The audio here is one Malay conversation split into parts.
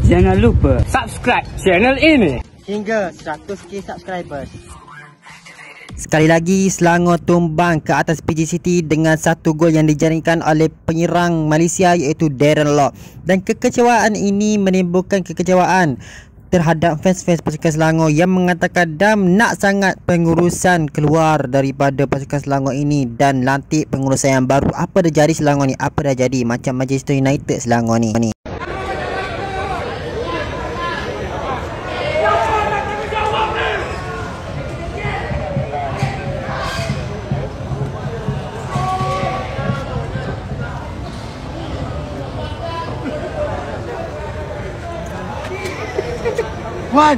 Jangan lupa subscribe channel ini hingga 100k subscribers. Sekali lagi Selangor tumbang ke atas PJ City dengan satu gol yang dijaringkan oleh penyerang Malaysia iaitu Darren Lock. Dan kekecewaan ini menimbulkan kekecewaan terhadap fans-fans pasukan Selangor yang mengatakan Dam nak sangat pengurusan keluar daripada pasukan Selangor ini dan lantik pengurusan yang baru. Apa dah jadi Selangor ni? Apa dah jadi? Macam Manchester United Selangor ni. One.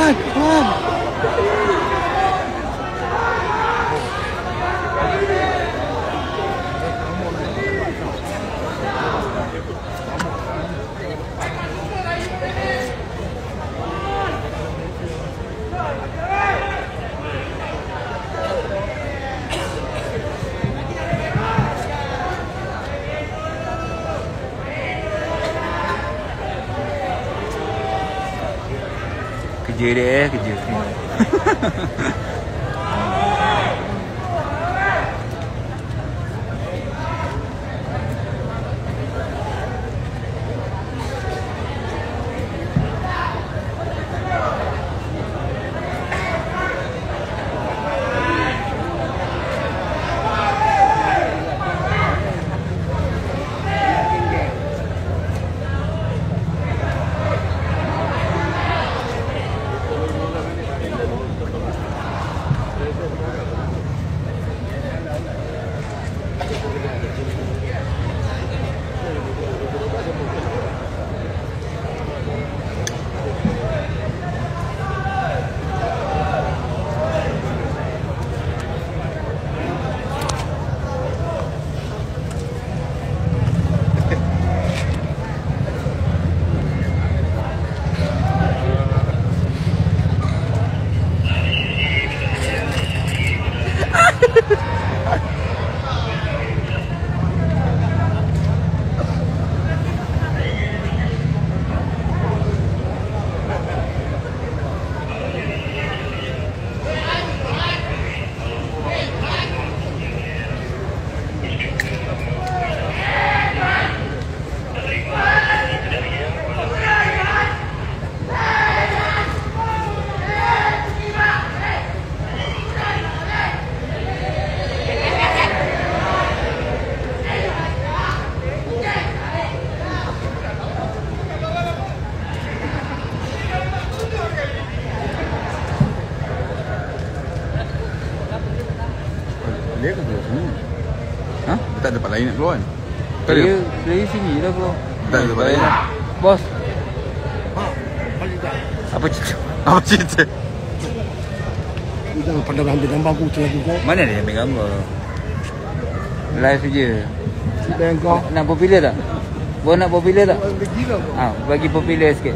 Kerja dia kerja. Dia kan keluar sini. Ha? Tak ada tempat lain nak keluar kan? Dia dari sini dah bro. Tak ada tempat lain. Bos, Apa cerita? Apa cerita? Jangan pandang ambil gambar aku lagi kau. Mana dia ambil gambar? Live je. Kita yang kau. nak popular tak? Bos nak popular tak? Bagi popular sikit.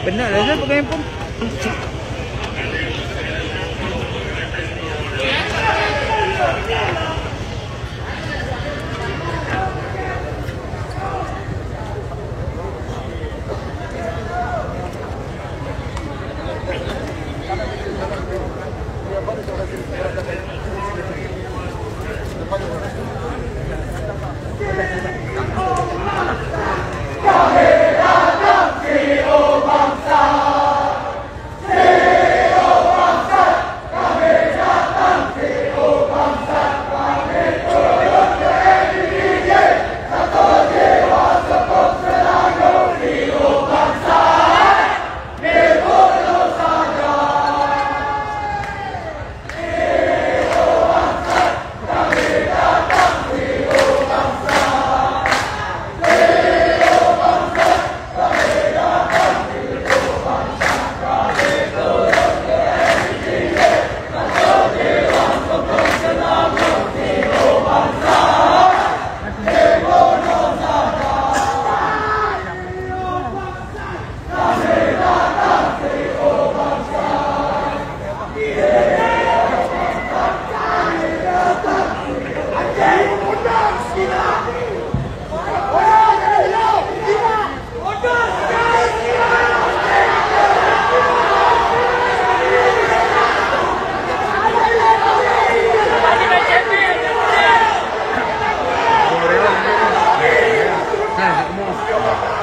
Penat lah saya pakai handphone. Nah,